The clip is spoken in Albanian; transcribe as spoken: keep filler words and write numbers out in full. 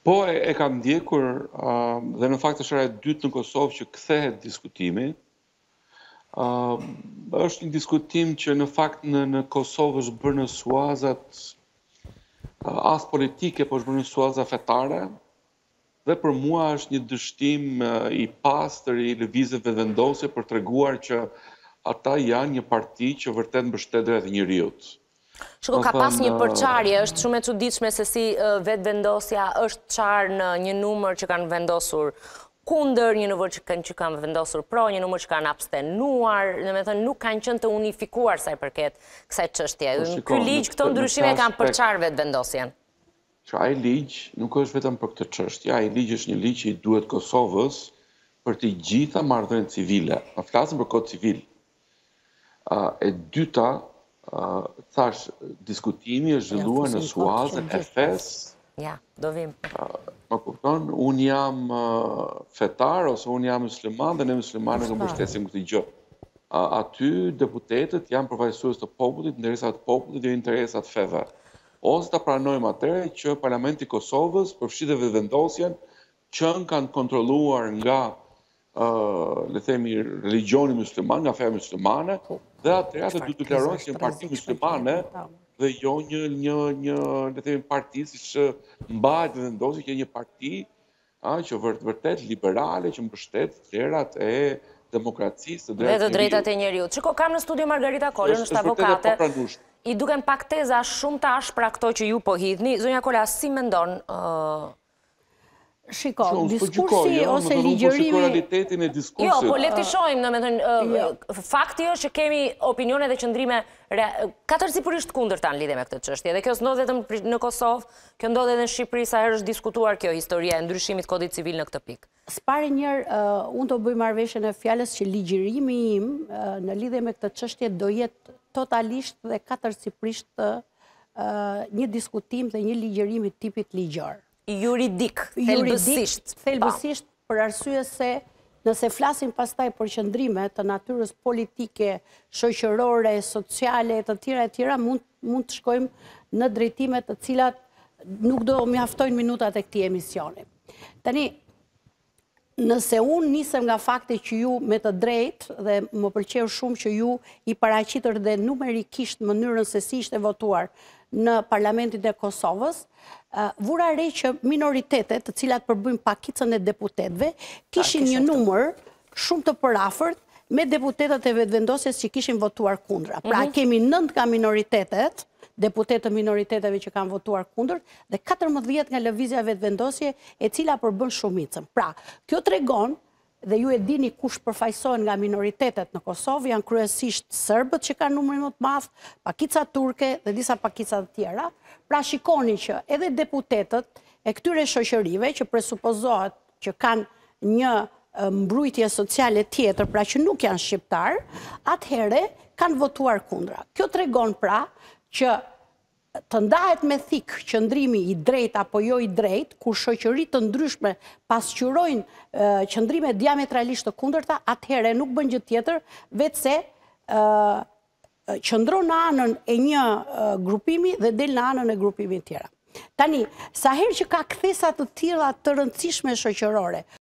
Po, e, e kam ndjekur uh, dhe në fakt është era e dytë në Kosovë që kthehet diskutimi. Uh, është një diskutim që në fakt në, në Kosovë është bërë në suazat uh, as politike, po është bërë në suaza fetare. Dhe për mua është një dështim uh, i pastër i lëvizjeve vendosje për treguar që ata janë një parti që vërtet mbështet drejtat e njerëzit. Shiko, ka pas një përçarje, është shumë e çuditshme se si vetë vendosja është qarë në një numër që kanë vendosur kundër, një numër që kanë, që kanë vendosur pro, një numër që kanë abstenuar, në me thënë nuk kanë qenë të unifikuar sa i përket kësaj çështje. Ky ligj, këto ndryshime kanë përçarë vetë vendosjen. Që ai ligj nuk është vetëm për këtë çështje, ai ligj është një ligj që i duhet Kosovës për të gjitha marrëdhëniet civile. Ne flasim për kod civil. Uh, e dyta, Uh, thash, diskutimi është zhvilluar në suazën e fes. Ja, do vim. Uh, më kupton, unë jam uh, fetar ose unë jam musliman dhe ne muslimanë në mbështesim këtë gjë. Uh, aty deputetët janë përfaqësues të popullit, interesat të popullit dhe interesat feve. Ose ta pranojmë atëherë që Parlamenti i Kosovës përfshi dhe vendosjen që kanë kontrolluar nga uh, le themi religioni musliman, nga feja muslimane. Dhe atëherë atë duhet të deklarohen si një parti muslimane dhe jo një një një le të themi parti siç mbahet dhe vendosi që një parti a, që vërt, vërtet liberale që mbështet vlerat e demokracisë dhe të drejtat e njerëzit. Çiko, kam në studio Margarita Kolën, është avokate. I duken pak teza shumë të ashpra këto që ju po hidhni. Zonja Kola, si mendon uh... Shiko, diskursi ose ligjërimi... Jo, po le të shohim, në me thënë, fakti është që kemi opinione dhe qëndrime katërcipërisht kundërta në lidhje me këtë çështje. Dhe kjo s'ndodh vetëm në Kosovë, kjo ndodh edhe në Shqipëri, sa herë është diskutuar kjo historia e ndryshimit kodit civil në këtë pikë. S'pari njerë, unë do bëj marrëveshjen e fjalës që ligjërimi im në lidhje me këtë çështje do jetë totalisht dhe katërcipërisht një diskutim dhe një ligjërimi tipit ligjor. Juridik, thelbësisht. Thelbësisht, për arsye se nëse flasim pastaj për qëndrime të natyrës politike, shoqërore, sociale, të tjera e tjera, mund, mund të shkojmë në drejtime të cilat nuk do mjaftojnë minutat e këtij emisioni. Tani, nëse unë nisem nga fakti që ju me të drejtë, dhe më pëlqeu shumë që ju i paraqitër dhe numerikisht mënyrën se si ishte votuar në Parlamentin e Kosovës, uh, vura re që minoritetet, të cilat përbëjnë pakicën e deputetëve, kishin një numër shumë të përafërt me deputetët e vetëvendosjes që kishin votuar kundra. Pra, mm-hmm. kemi nëntë nga minoritetet, deputetë minoriteteve që kanë votuar kundër, dhe katërmbëdhjetë nga lëvizja vetëvendosje e cila përbën shumicën. Pra, kjo tregon, dhe ju e dini kush përfaqësohen nga minoritetet në Kosovë, janë kryesisht serbët që kanë numrin më të madh, pakica turke dhe disa pakica të tjera. Pra shikoni që edhe deputetët e këtyre shoqërive që presupozohet që kanë një mbrojtje sociale tjetër, pra që nuk janë shqiptar, atëherë kanë votuar kundra. Kjo tregon pra që të ndahet me thik qëndrimi i drejt apo jo i drejt, kur shoqëritë të ndryshme pasqyrojnë uh, qëndrime diametralisht të kundërta, atëherë nuk bën gjë tjetër vetë se uh, qëndron në anën e një uh, grupimi dhe del në anën e grupimit tjera. Tani, sa herë që ka kthesa të tilla të rëndësishme shoqërore,